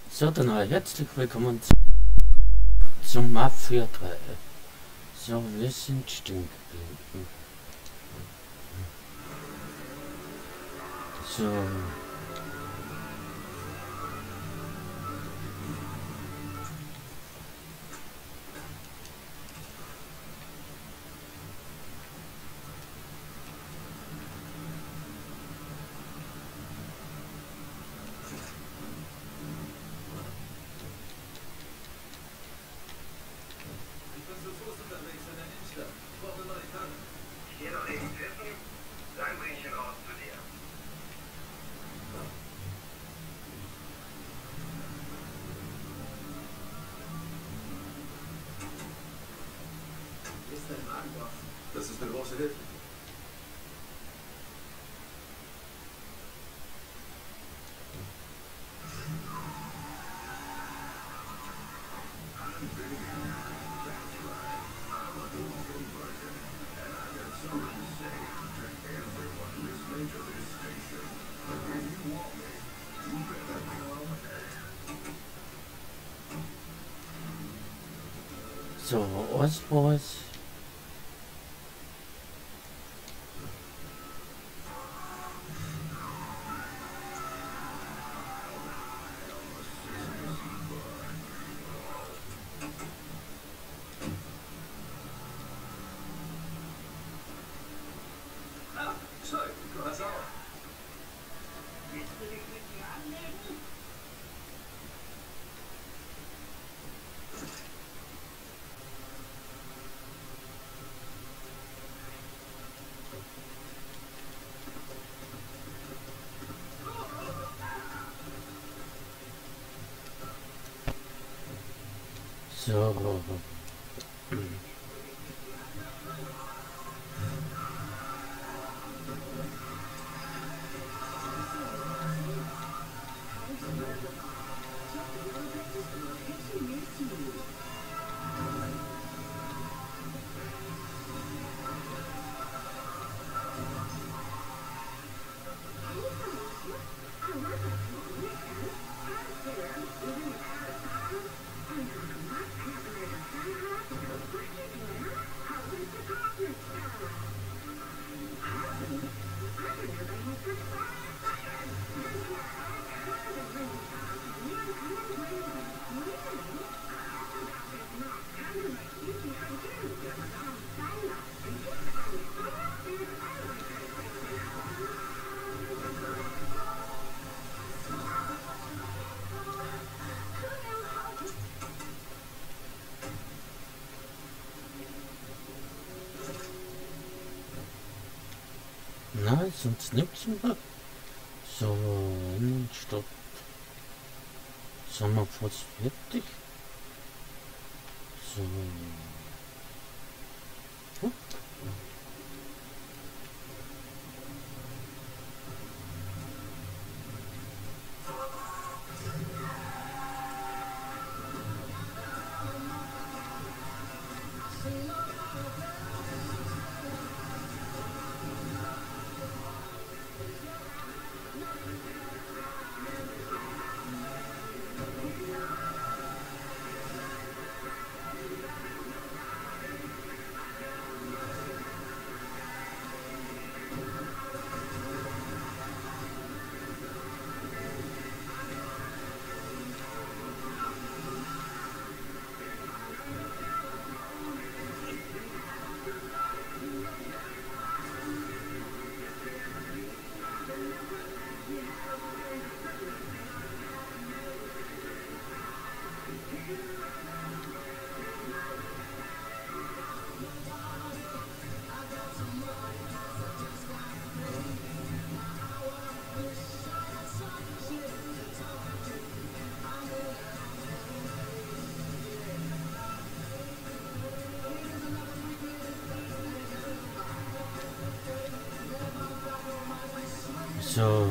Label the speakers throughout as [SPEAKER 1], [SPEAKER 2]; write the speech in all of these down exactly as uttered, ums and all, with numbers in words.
[SPEAKER 1] So, dann herzlich willkommen zum Mafia drei. So, wir sind stehen geblieben. So.
[SPEAKER 2] Das ist eine große Hilfe.
[SPEAKER 1] So, Ostboys. So. Nein, sonst nichts mehr. So, Innenstadt. Sind wir fast fertig? So. Hm? So.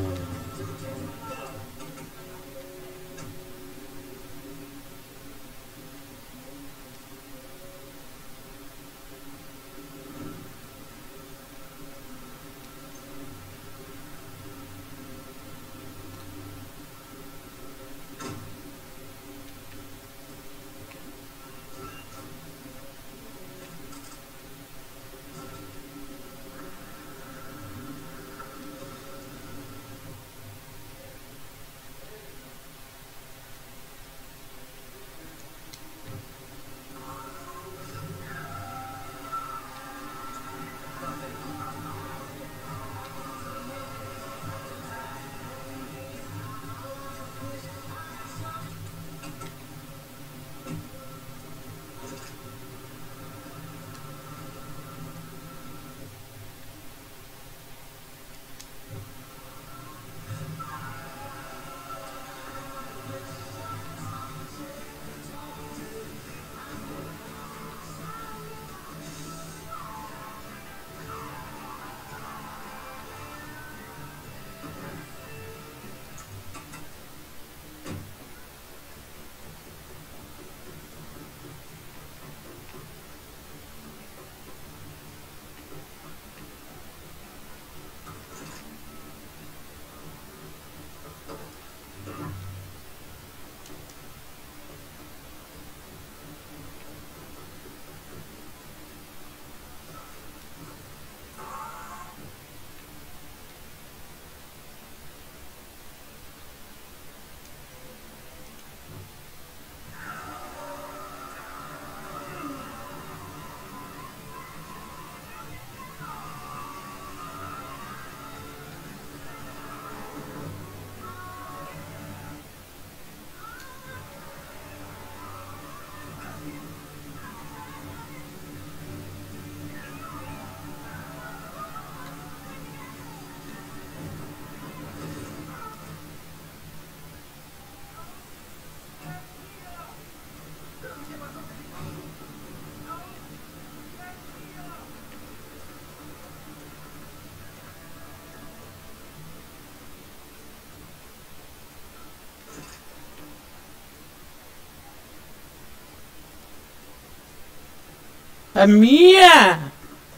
[SPEAKER 1] Bei mir!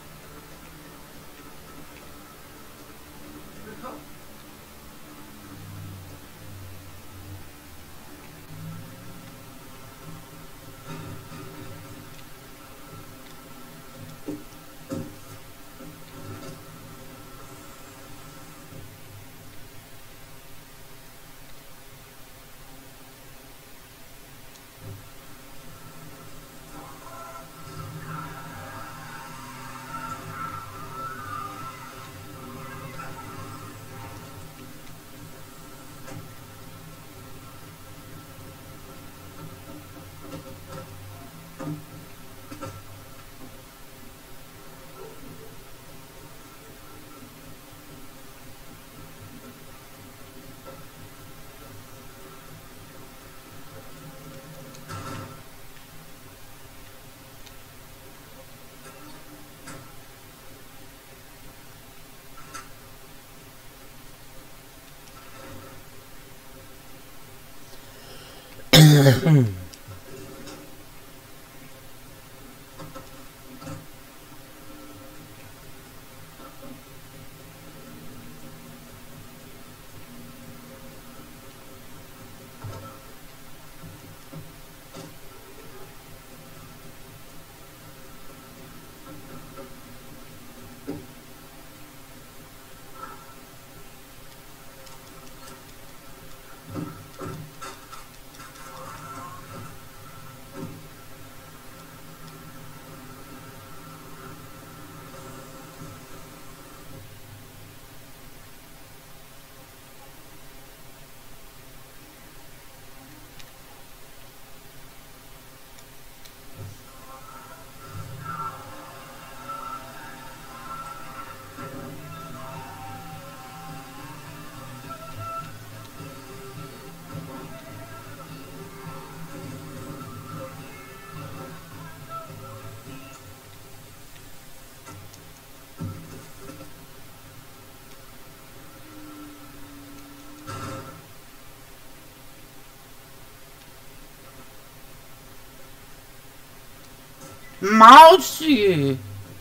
[SPEAKER 1] Mausi!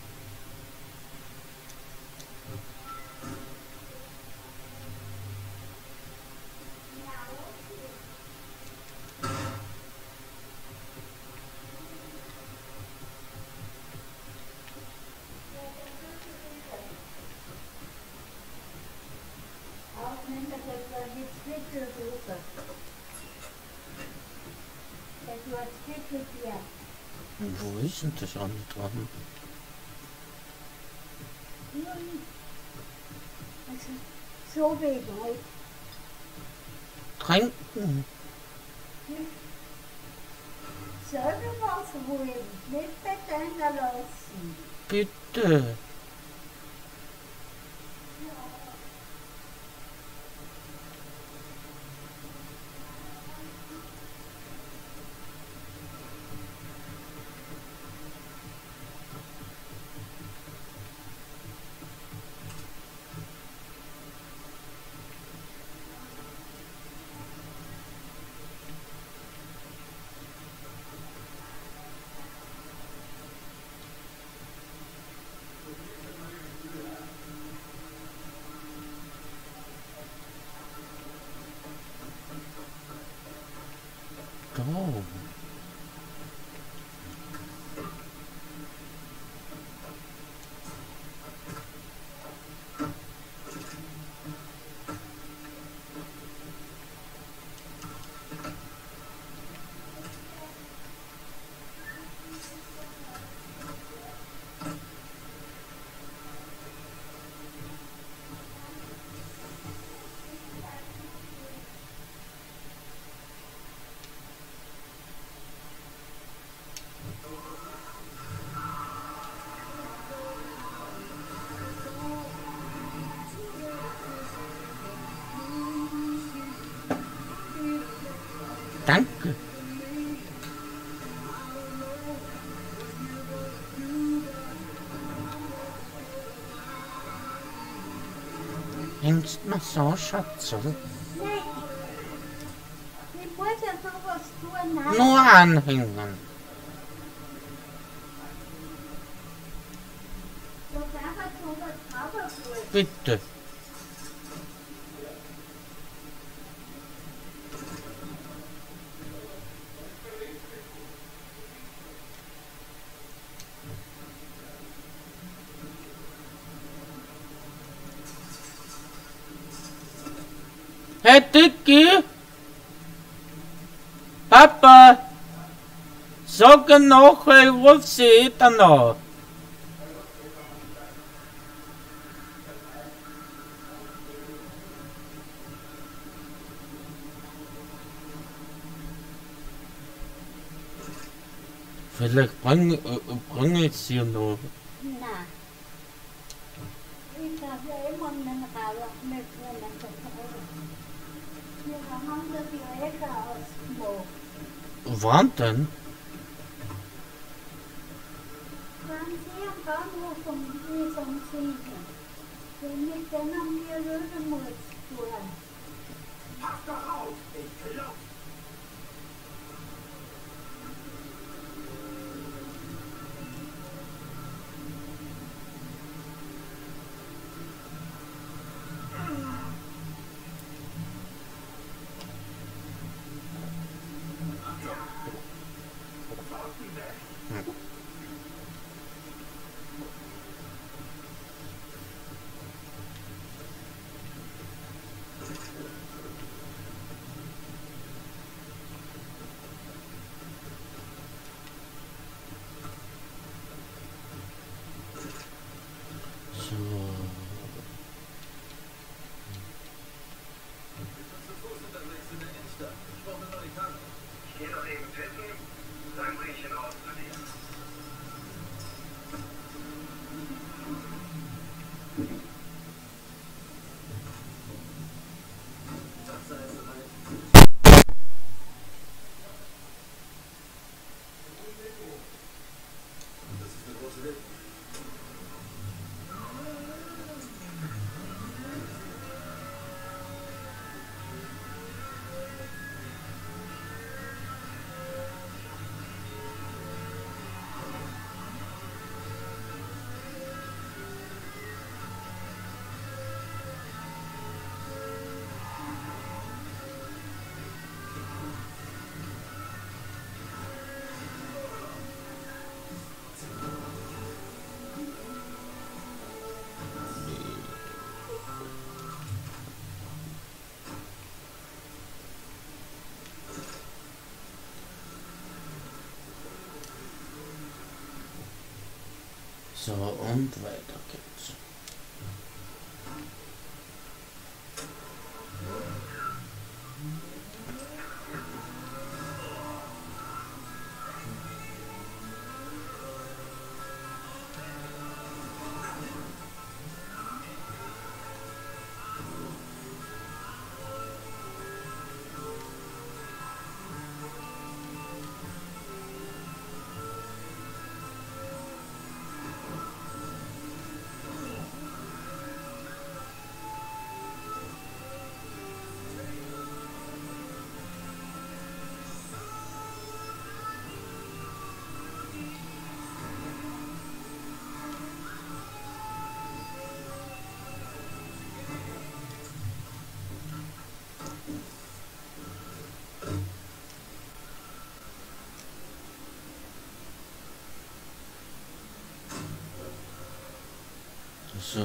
[SPEAKER 1] Wo ist denn das an dran?
[SPEAKER 2] So wenig.
[SPEAKER 1] Trinken.
[SPEAKER 2] Selber Wasser holen, nicht bedenken lassen.
[SPEAKER 1] Bitte. Oh. Danke. Hängst mal so, Schatzel?
[SPEAKER 2] Nein. Ich muss ja noch was tun. Nein.
[SPEAKER 1] Nur anhängen. bitte. Hey Dicky? Papa? Sag noch, ich ruf sie danach. Vielleicht bring, äh, bring ich sie noch.
[SPEAKER 2] Nein. Ich habe ja immer einen Rauch mit, wenn er so verrückt. Wir haben da die Ecke ausgemacht.
[SPEAKER 1] Wann denn?
[SPEAKER 2] Waren Sie am Bahnhof vom Wiesen sieben? Wenn mit denen haben wir Rödemus fahren.
[SPEAKER 3] Pass doch auf, ich klopf!
[SPEAKER 1] So.
[SPEAKER 3] Ich geh noch eben pissen, dann bring ich ihn raus zu dir. Das ist eine große Hilfe.
[SPEAKER 1] So, und weiter geht's. So.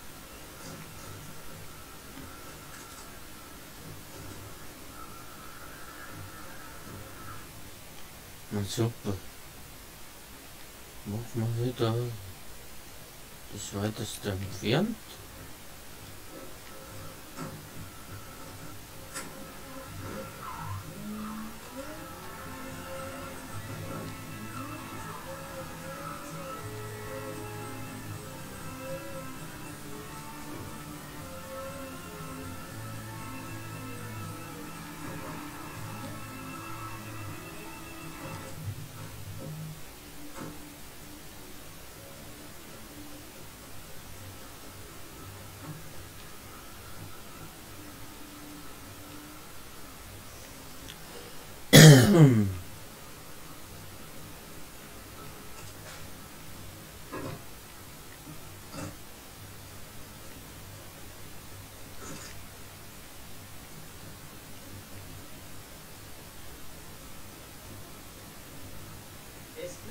[SPEAKER 1] Na super. Machen wir wieder das weiteste entfernt.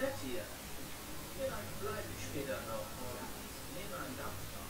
[SPEAKER 4] nett hier. Vielleicht bleibe ich später noch und nehme einen Dampfer.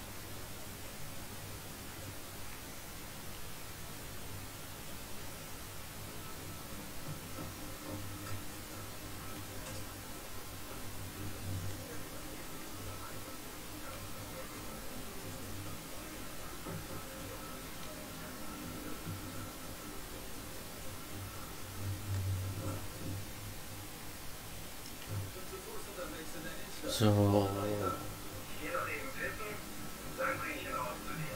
[SPEAKER 1] So.
[SPEAKER 3] Ich gehe noch eben pissen, dann bringe ich ihn raus zu dir.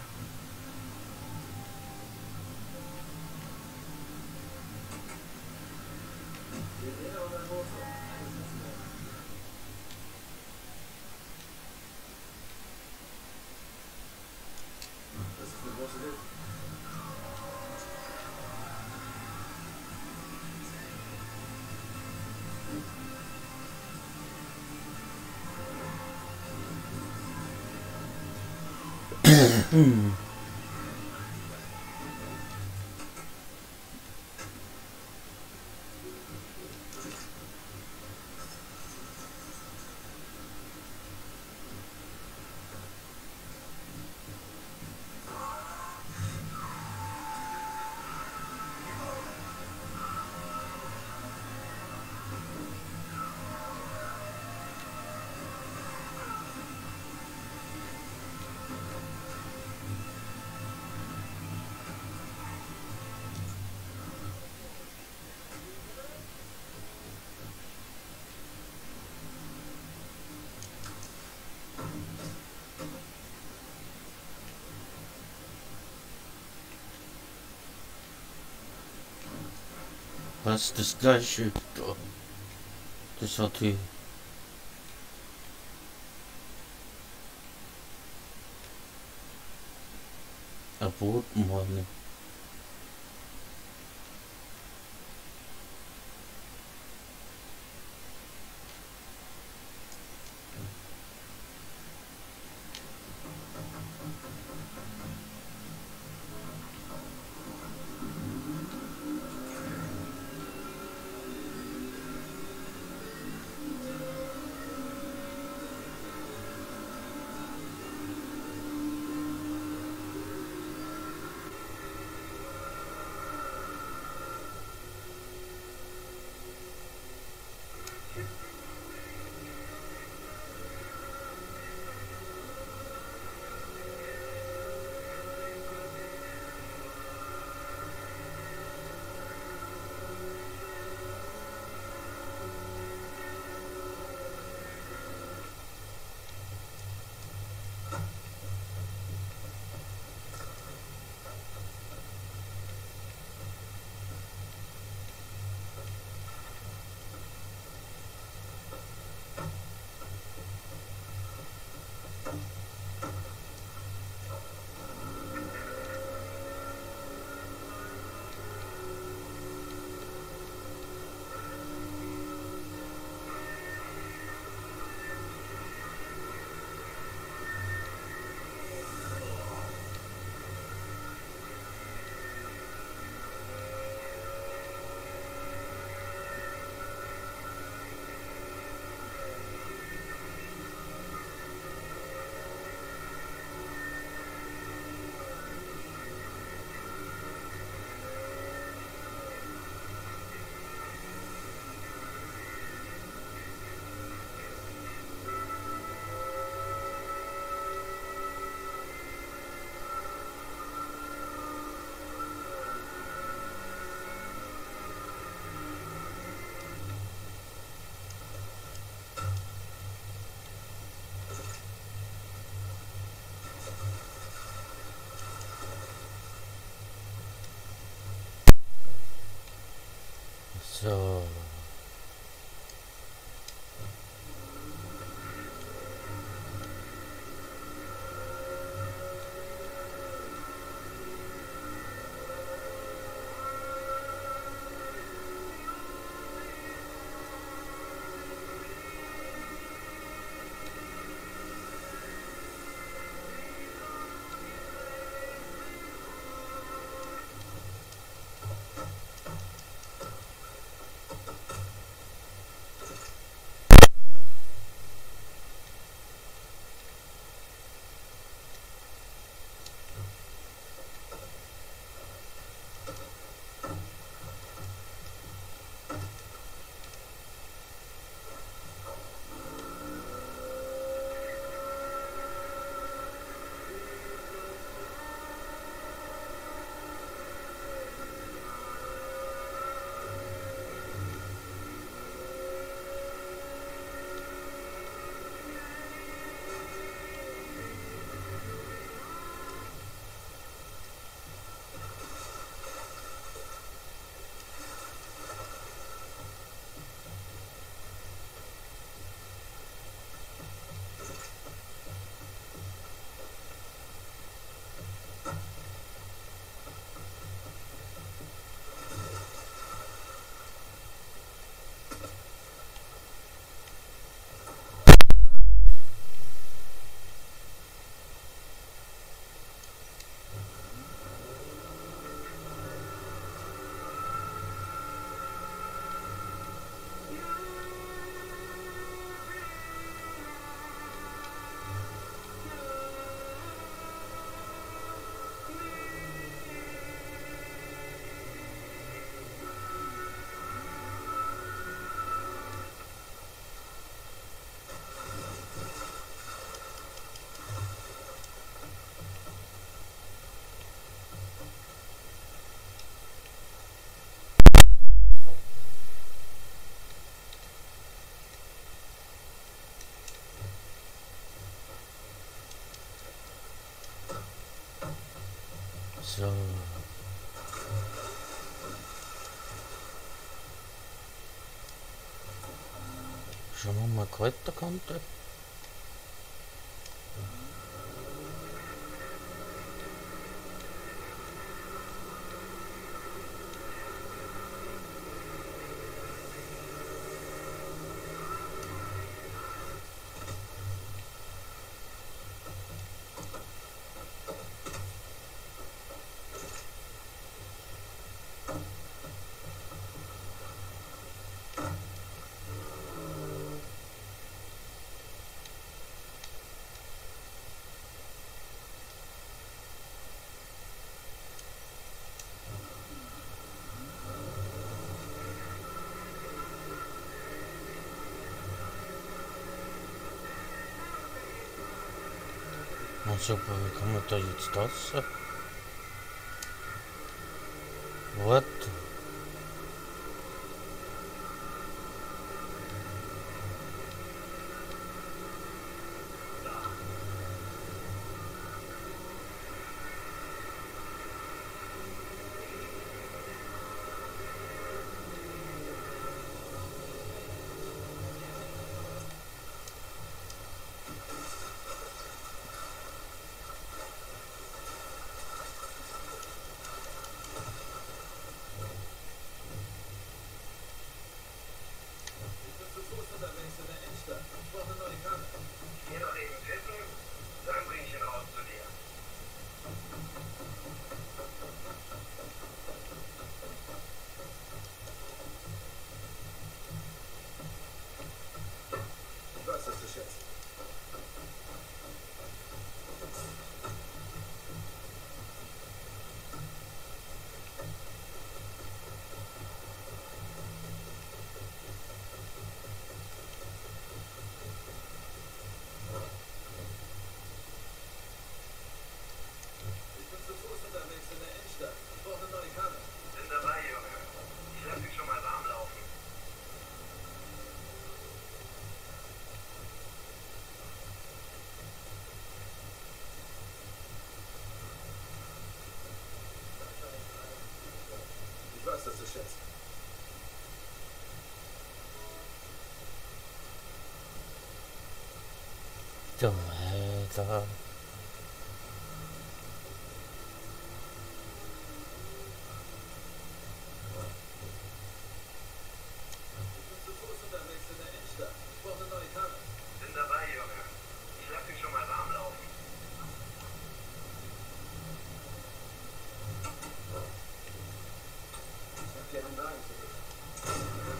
[SPEAKER 4] Das ist eine große Hilfe.
[SPEAKER 1] Hm. Was das gleiche? Das hat die. Erboten worden. So. So. Schon nochmal Kräuterkante. Na super, wie kann man da jetzt das? What?
[SPEAKER 3] Geh doch eben pissen, dann bring ich ihn raus zu dir.
[SPEAKER 5] Ich weiß, dass du schätzt.
[SPEAKER 3] Bin dabei, Junge. Ich lass dich schon mal warm laufen.
[SPEAKER 5] Ich weiß, dass du schätzt.
[SPEAKER 1] Du Alter.
[SPEAKER 3] Bin dabei, Junge. Ich lass dich schon mal warm laufen.
[SPEAKER 5] Ich hab dir einen Wagen für dich.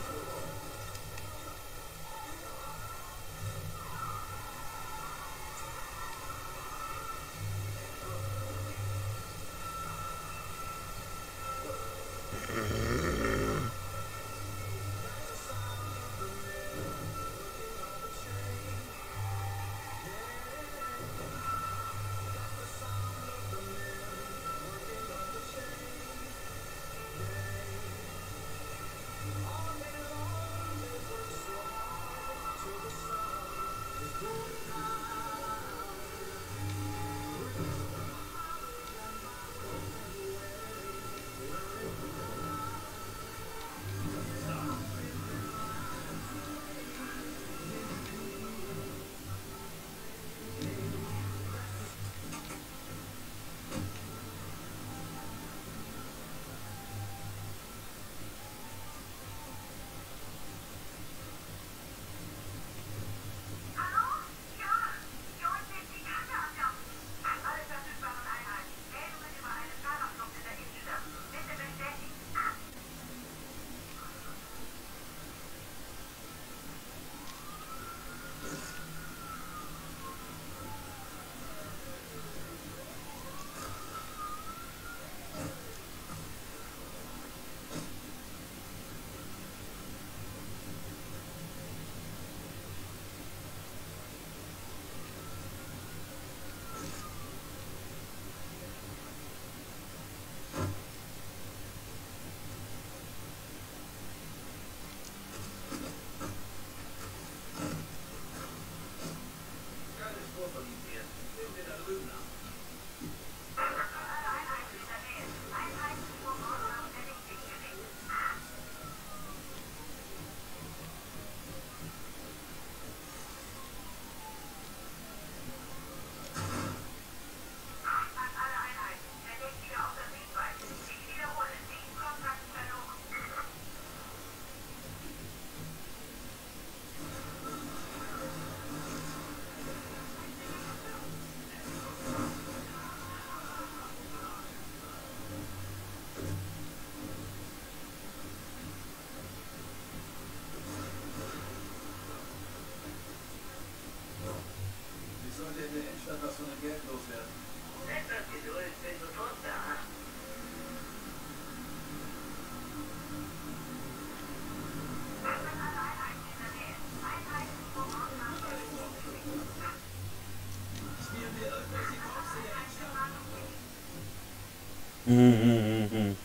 [SPEAKER 1] Mhm.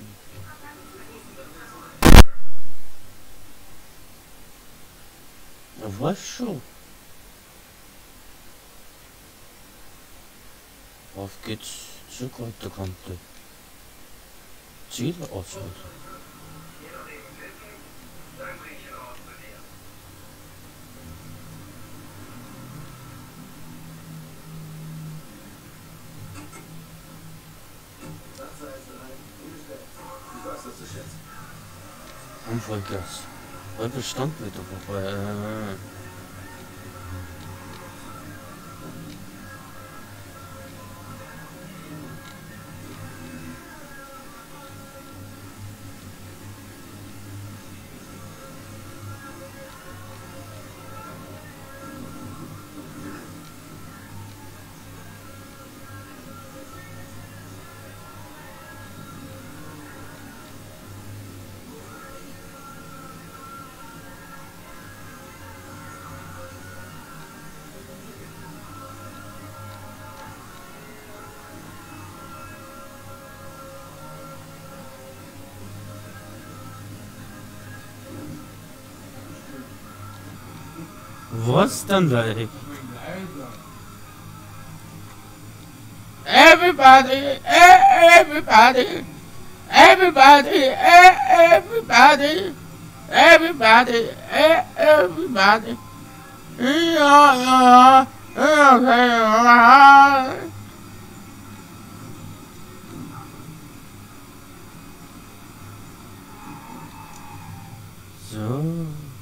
[SPEAKER 1] Was schon? Auf geht's zur Kräuterkante. Ziele auswählen.
[SPEAKER 3] Je nachdem wissen, dann bring ich ihn raus zu dir.
[SPEAKER 5] Wasser ist rein, umgestellt. Ich weiß das zu schätzen.
[SPEAKER 1] Unfallgas. Weil Bestand wieder vorbei. Äh. Was denn weg? Everybody, eh, everybody, everybody, eh, everybody, everybody, eh, everybody. Ja, ja, ja, okay. So.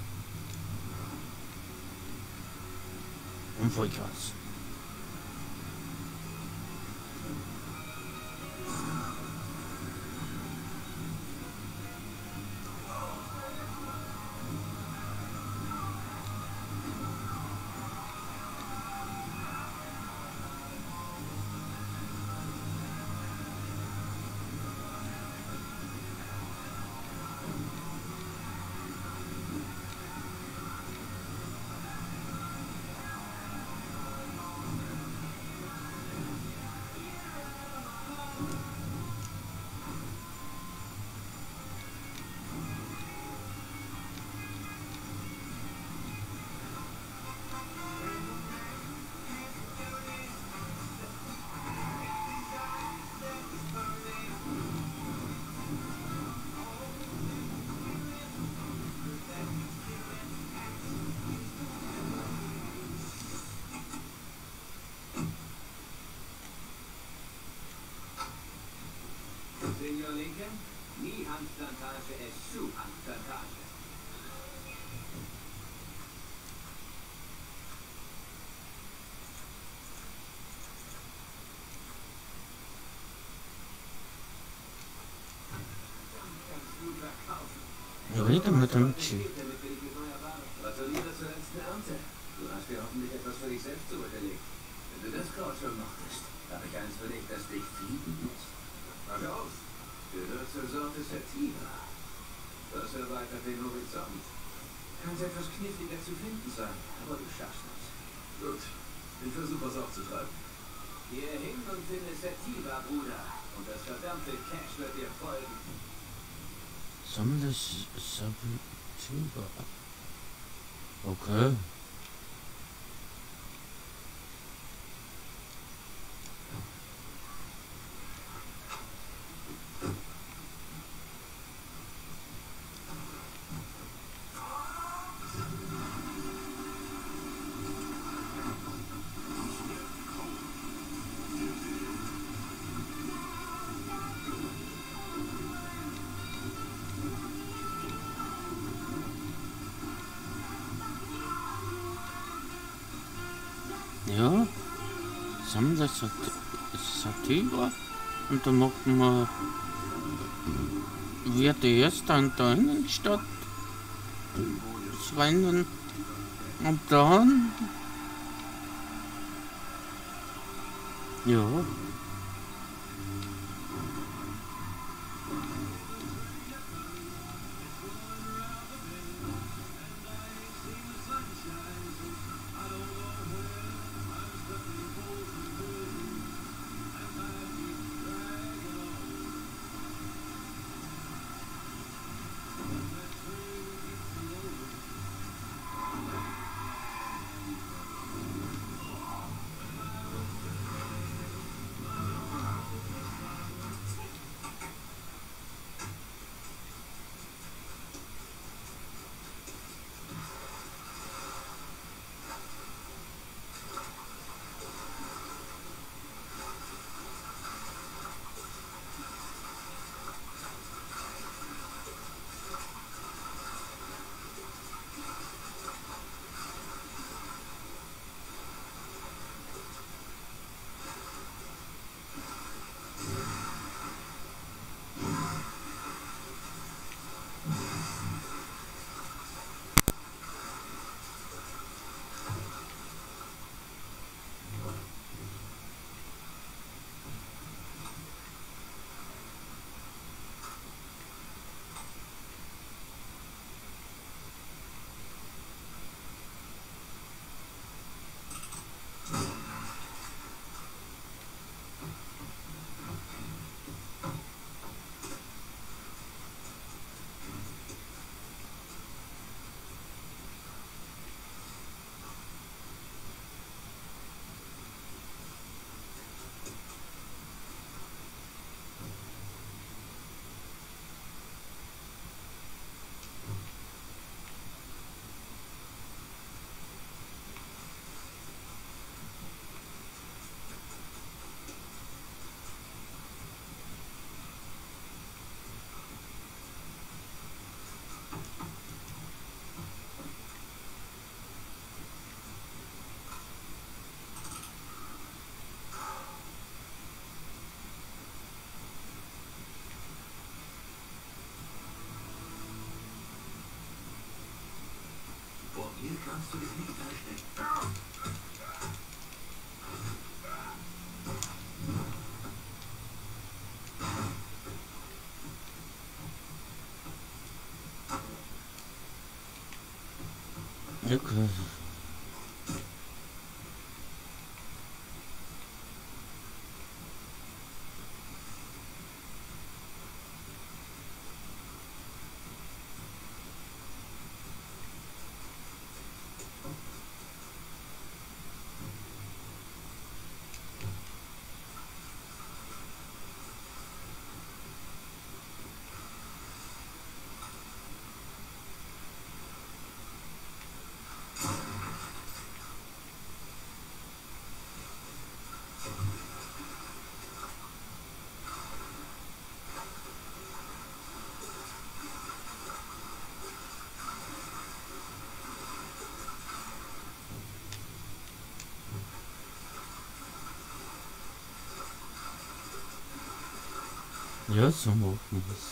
[SPEAKER 1] Und Vollgas.
[SPEAKER 4] Senior Lincoln, nie Hanfplantage, es zu Hanfplantage. Kannst du verkaufen.
[SPEAKER 1] Rede mit dem Chi.
[SPEAKER 4] Gratuliere zur letzten Ernte. Du hast dir hoffentlich etwas für dich selbst zurückgelegt. Wenn du das Kraut schon mochtest, habe ich eins für dich, das dich fliegen muss. Frag aus. Gehört zur Sorte Sativa. Das erweitert den Horizont. Kann etwas kniffliger zu finden sein, aber du schaffst es.
[SPEAKER 5] Gut. Ich versuche es aufzutreiben.
[SPEAKER 4] Geh hin und finde Sativa, Bruder. Und das verdammte Cash wird dir folgen.
[SPEAKER 1] Sammle Saboteur. Okay. Ja, sammle Sativa und dann machen wir wie die erste in der Innenstadt rennen und dann ja.
[SPEAKER 4] Hier kannst du dich nicht verstecken.
[SPEAKER 1] Okay. Ja, so machen wir's.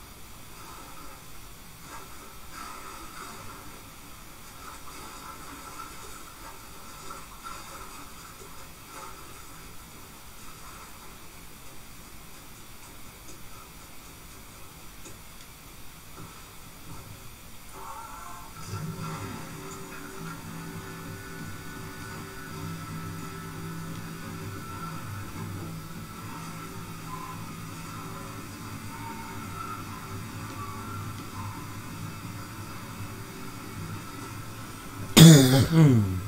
[SPEAKER 1] Hm.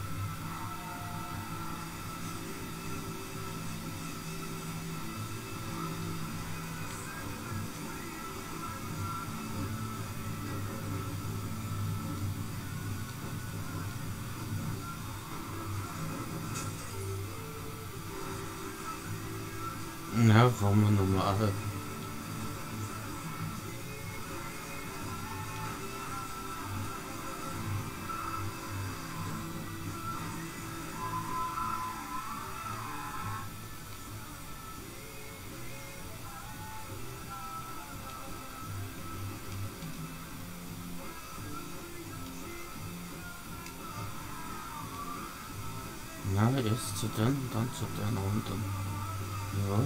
[SPEAKER 1] Ja, wollen wir normal. Na, erst zu den, dann zu den unten. Ja.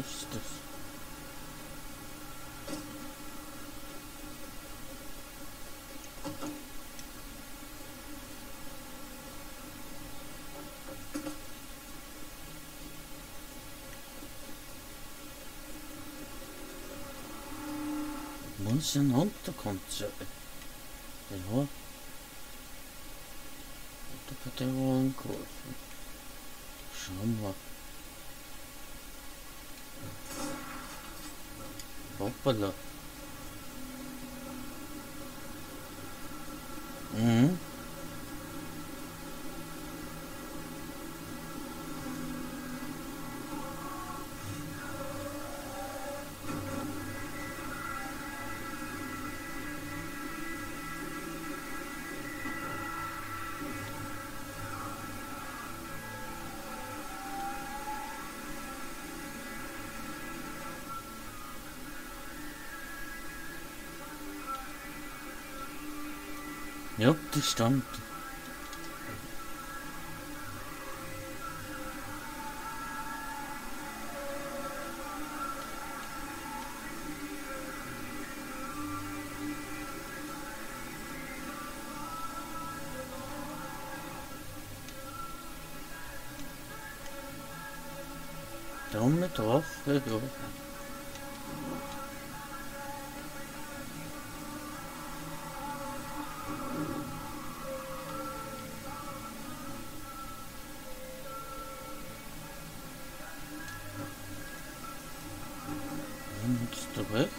[SPEAKER 1] ist das? Muss ja runterkommt so. Ja. Da kann der wohl angerufen. Schauen wir. Hoppala. Mhm. Ja, das stimmt. Daumen drauf, ja, ja. Und rechts.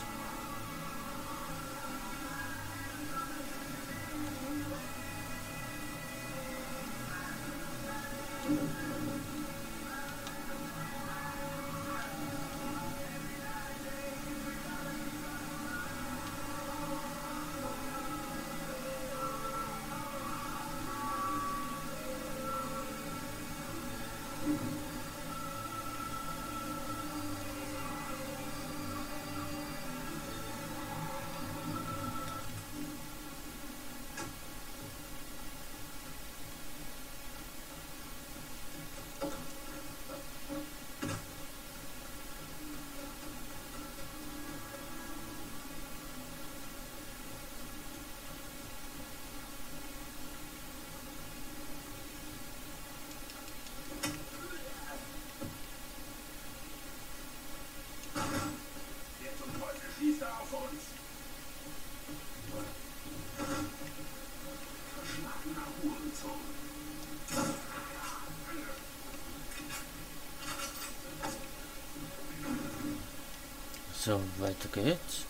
[SPEAKER 1] So, weiter geht's.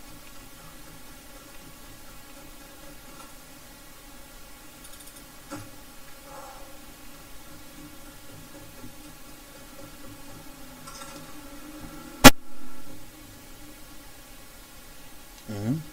[SPEAKER 1] Mhm.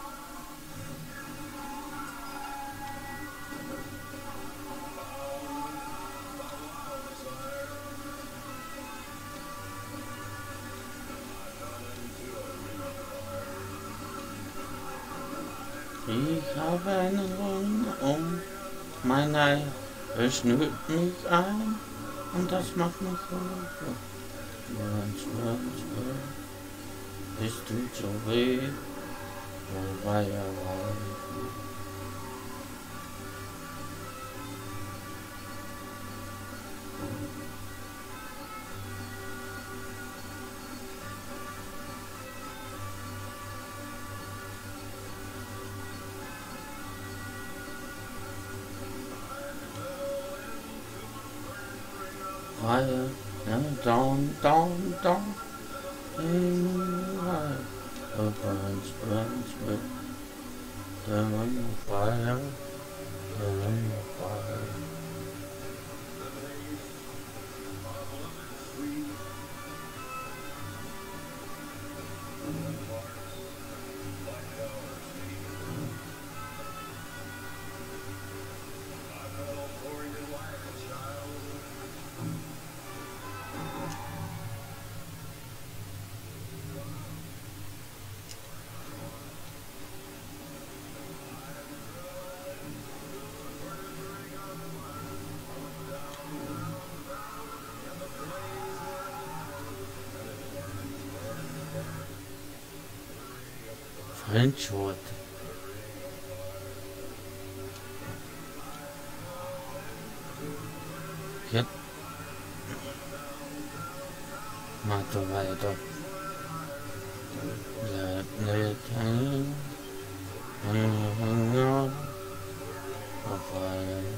[SPEAKER 1] Ich habe einen Ring um mein Ei, es schnürt mich ein und das macht mich so. Es tut so weh, wo war ja fire, yeah, down, down, down, in fire, oh, burns, burns, burns, the ring of fire, the ring of fire. Screenshot. Jetzt macht er weiter. Bleibt nicht hängen. Auf einen.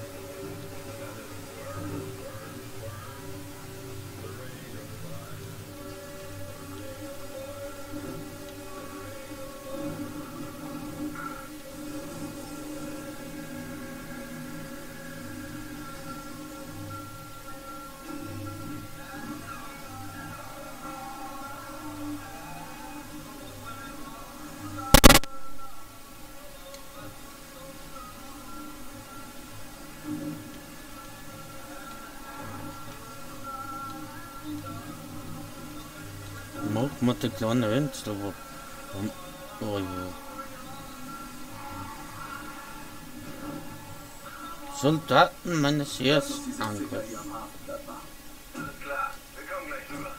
[SPEAKER 1] Macht man die kleine Fenster, aber oh ja. Soldaten meines Heers angreifen.
[SPEAKER 3] Alles klar, wir kommen gleich rüber.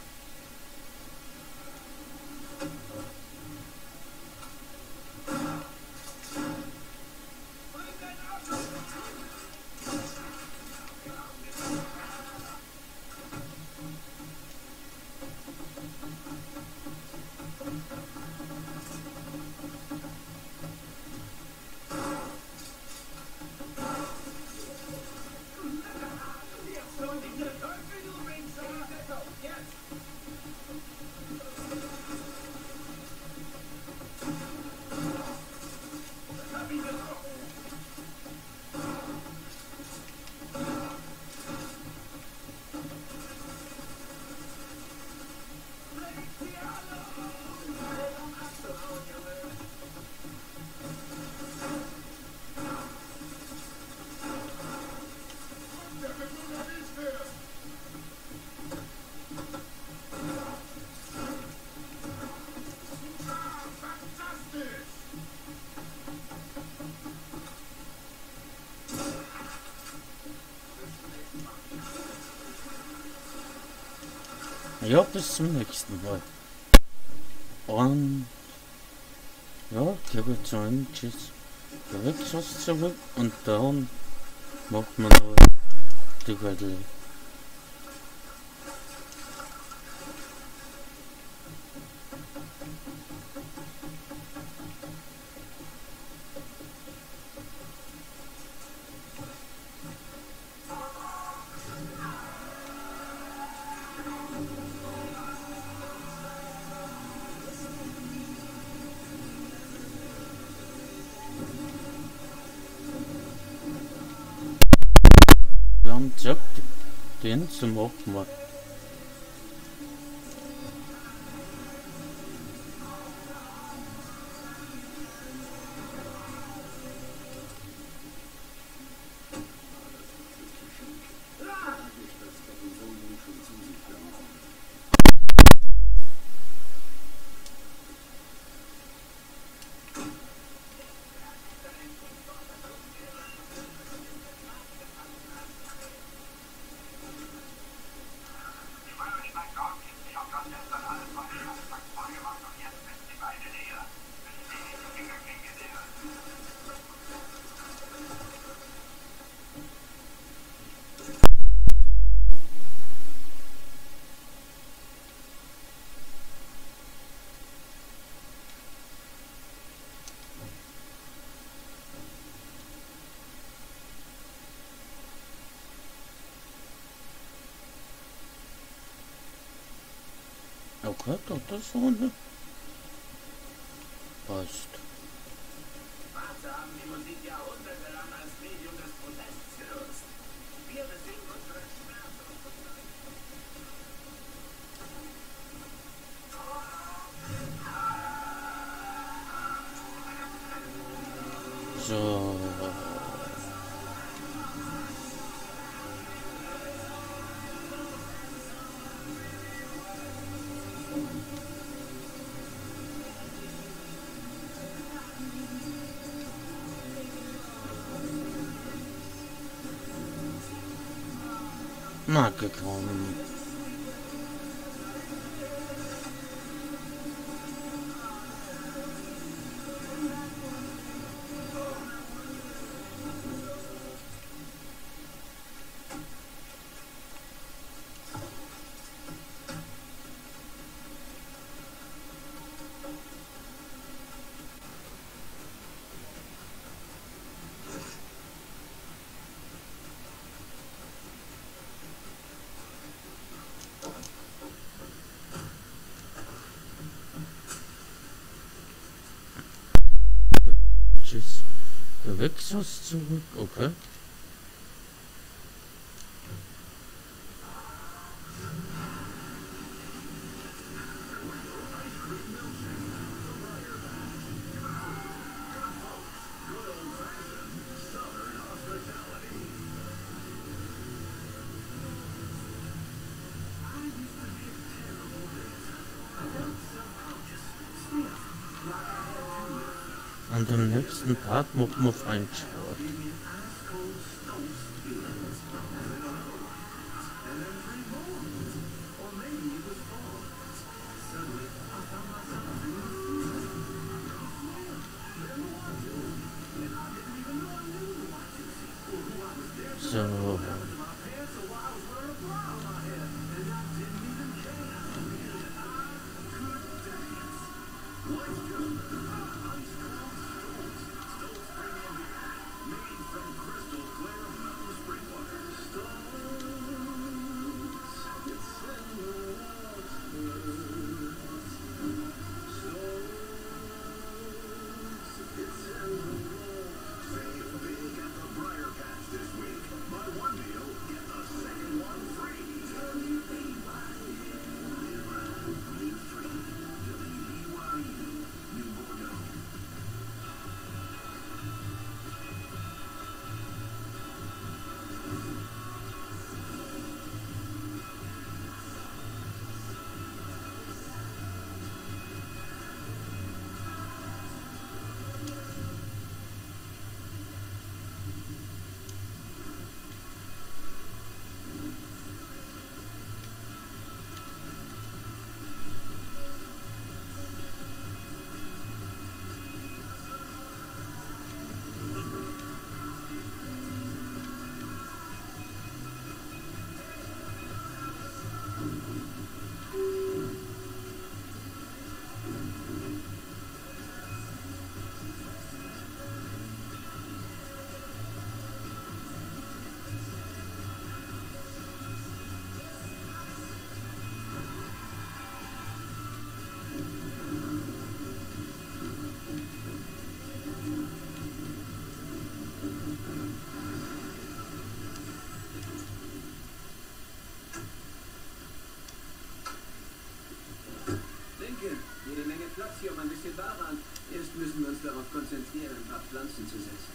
[SPEAKER 1] Ja, bis zum nächsten Mal. Und ja, gebe ich zu einem Tschüss. Da wächst was zurück und dann macht man noch die Welle. Wir haben gesagt, den zu machen. Okay, doch, das ist Runde. Passt.
[SPEAKER 4] Warte, haben die Musik jahrhundertelang als Medium des Protests genutzt. Wir besingen unsere Schmerzen und
[SPEAKER 1] So. Marke kommen. unterwegs was zurück, okay. Und im nächsten Part machen wir Feinsport. So.
[SPEAKER 4] Jede Menge Platz hier, um ein bisschen Ware an. Erst müssen wir uns darauf konzentrieren, ein paar Pflanzen zu setzen.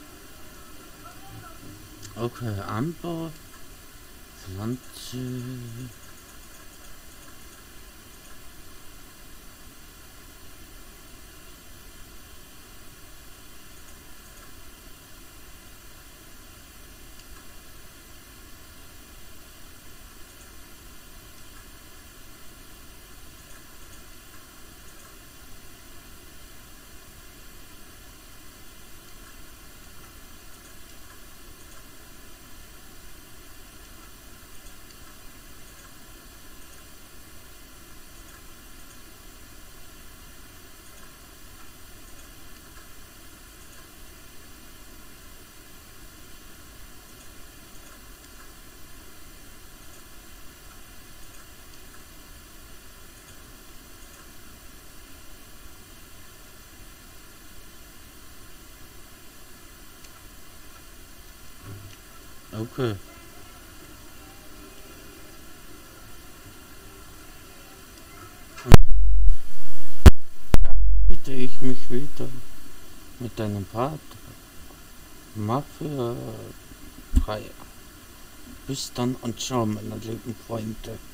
[SPEAKER 1] Okay, Anbau, Pflanze. Okay. Bitte ich mich wieder mit einem Part Mafia drei. Bis dann und ciao, meine lieben Freunde.